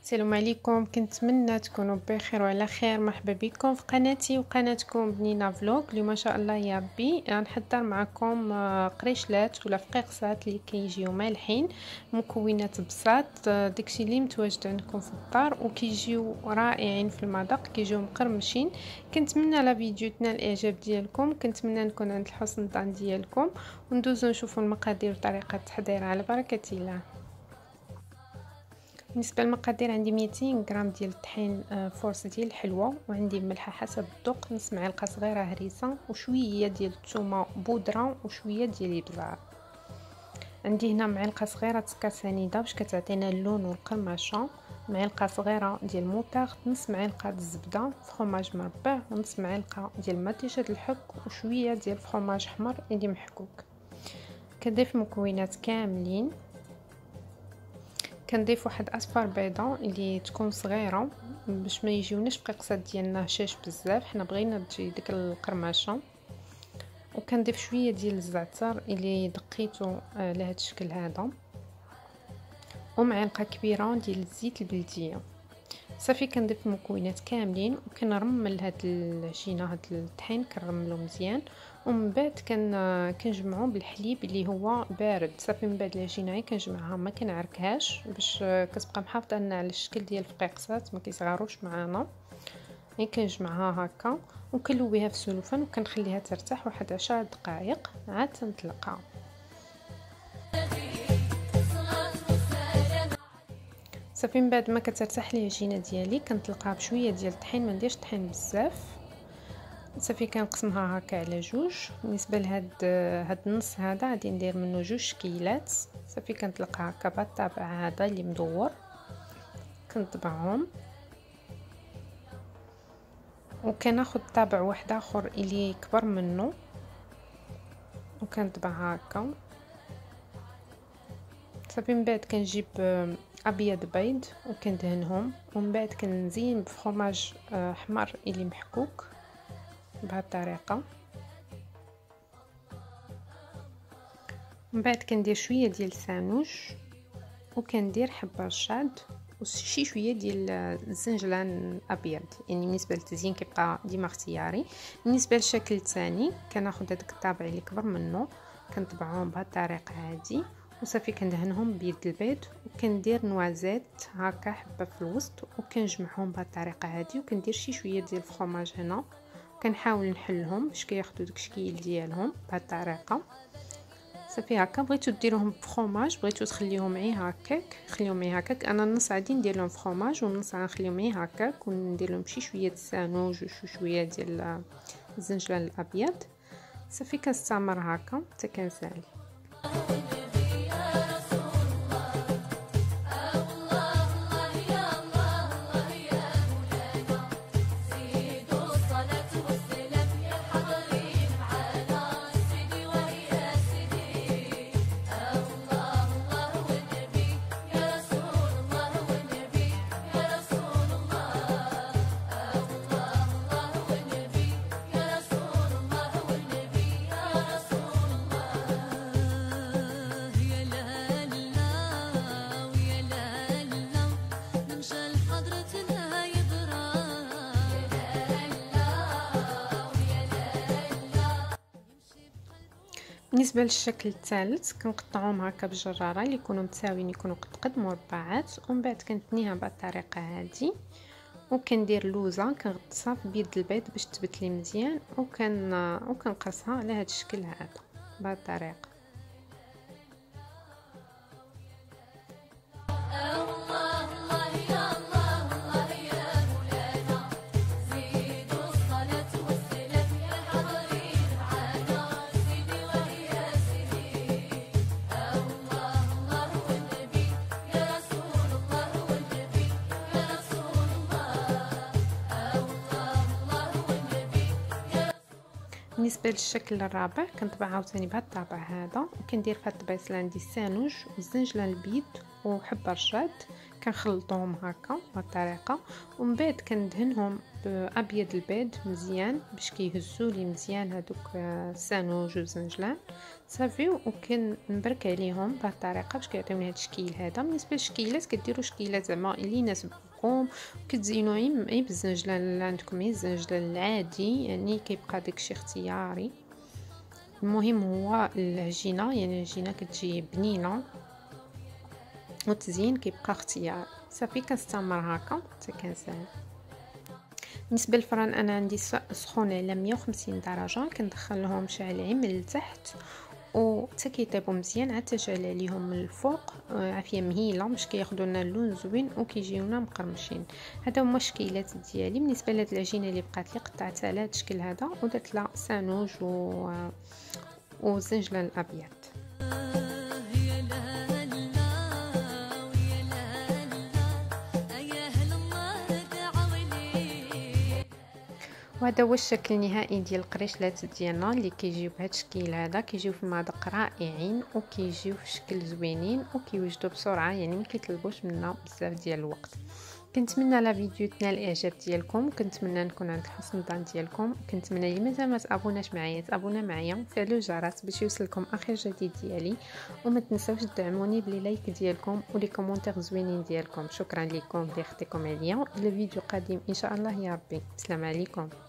السلام عليكم، كنتمنى تكونوا بخير وعلى خير. مرحبا بكم في قناتي وقناتكم بنينه فلوق. اليوم ما شاء الله يا ربي نحضر معكم قريشلات ولا فقيقسات اللي كيجيو مالحين، مكونات بساط، داكشي اللي متواجد عندكم في الدار وكيجيو رائعين في المذاق، كيجيو مقرمشين. كنتمنى لا فيديو تنال الاعجاب ديالكم، كنتمنى نكون عند الحسن الظن ديالكم، وندوزو نشوفوا المقادير وطريقه التحضير على بركه الله. بالنسبه للمقادير عندي 200 غرام ديال الطحين فرص ديال الحلوه، وعندي ملحه حسب الذوق، نص معلقه صغيره هريسه، وشويه ديال الثومه بودره، وشويه ديال الابزار. عندي هنا معلقه صغيره سكر سنيده باش كتعطينا اللون والقرمشه، معلقه صغيره ديال الموطارد، نص معلقه الزبده، فرماج مربع، ونص معلقه ديال مطيشه الحك، وشويه ديال فرماج احمر اللي محكوك. كنضيف المكونات كاملين، كنضيف واحد اصفر بيضه اللي تكون صغيره باش ما يجيوناش فقيقسات ديالنا هشاش بزاف، حنا بغينا تجي ديك القرمشه. وكنضيف شويه ديال الزعتر اللي دقيته على هذا الشكل هذا، ومعلقه كبيره ديال الزيت البلديه. صافي كنضيف المكونات كاملين وكنرمل هاد العجينه، هاد الطحين كنرملو مزيان، ومن بعد كنجمعو بالحليب اللي هو بارد. صافي من بعد العجينه كنجمعها، ما كنعركهاش باش كتبقى محافظه لنا على الشكل ديال الفقيقسات، ما كيصغروش معانا. كنجمعها هكا وكنلويها في السلوفان وكنخليها ترتاح واحد 10 دقائق عاد تنطلقها. صافي من بعد ما كترتاح لي العجينه ديالي كنطلقها بشويه ديال الطحين، ما نديرش طحين بزاف. صافي كنقسمها هكا على جوج. بالنسبه لهاد النص هذا غادي ندير منه جوج شكيلات. صافي كنطلقها هكا بالطابع هذا اللي مدور، كنطبعهم وكناخذ طابع واحد اخر اللي كبر منه وكنطبعها هكا. صافي من بعد كنجيب ابيض بيض وكندهنهم، ومن بعد كنزين بفرماج احمر اللي محكوك بهذه الطريقه. من بعد كندير شويه ديال السانوج، وكندير حبه رشاد وشي شويه ديال الزنجلان ابيض، يعني بالنسبه للتزيين كيبقى ديما اختياري. بالنسبه للشكل الثاني كناخذ هذاك الطابع اللي كبر منه كنطبعهم بهذه الطريقه هذه، وصافي كندهنهم بيد البيض، وكندير نوازيت هكا حبه في الوسط وكنجمعهم بهذه الطريقه هذه، وكندير شي شويه ديال الفرماج هنا، كنحاول نحلهم باش كياخذوا داك الشكل ديالهم بهذه الطريقه. صافي هكا. بغيتو ديروهم بفرماج، بغيتو تخليهم غير هكاك خليهم غير هكاك. انا النص غادي ندير لهم فرماج والنص غنخليهم غير هكاك، وندير لهم شي شويه السانوج وشويه ديال الزنجلان الابيض. صافي كنستمر هكا حتى كنسالي. بالنسبه للشكل الثالث كنقطعهم هكا بالجراره اللي يكونوا متساويين، يكونوا قد مربعات، ومن بعد كنتنيها بهذه الطريقه هذه، وكندير لوزه كنغطسها في بيد البيض باش تثبت لي مزيان، وكنقصها على هذا الشكل هذا بهذه الطريقه. بالنسبه للشكل الرابع كنطبع عاوتاني بهذا الطابع هذا، وكندير في هذا الطبيصله عندي السانوج والزنجلان البيض وحبه رشاد، كنخلطوهم هكا بهذه الطريقه، ومن بعد كندهنهم بابيض البيض مزيان باش كيهزوا لي مزيان هذوك السانوج والزنجلان صافي. وكنبرك عليهم بهذه الطريقه باش كيعطيوني هذا الشكل هذا. بالنسبه للشكيلات كديروا شكيلات زعما اللي يناسبكم، كتزينوا غير بالزنجلان اللي عندكم، غير الزنجلان العادي يعني كيبقى داكشي اختياري. المهم هو العجينه، يعني العجينه كتجي بنينه والتزيين كيبقى اختيار. صافي كنستمر هكا حتى كنسال. بالنسبه للفران انا عندي سخون على 150 درجه، كندخلهم شاعلين من التحت وحتى كيطيبوا مزيان، عاد تجعل عليهم من الفوق عافيه مهيله باش كياخذوا لنا اللون زوين وكيجيونا مقرمشين. هذا هما الشكيلات ديالي. بالنسبه لهاد العجينه اللي بقات لي قطعتها على هذا الشكل هذا ودرت لها سانوج والزنجلان الابيض. وهذا هو الشكل النهائي ديال القريشلات ديالنا اللي كيجيو بهذا الشكل هذا. كيجيو في المذاق رائعين وكيجيو في شكل زوينين وكيوجدوا بسرعه، يعني ما كيطلبوش منا بزاف ديال الوقت. كنتمنى لا فيديو تنال الاعجاب ديالكم، كنتمنى نكون عند حسن الظن ديالكم، كنتمنى اللي مازال ما تابوناش معايا تابونا معايا وفعلوا الجرس باش يوصلكم اخر جديد ديالي، وما تنساوش تدعموني بلي لايك ديالكم ولي كومونتير زوينين ديالكم. شكرا لكم اللي خديتكم عليا. الى فيديو قادم ان شاء الله يا ربي. السلام عليكم.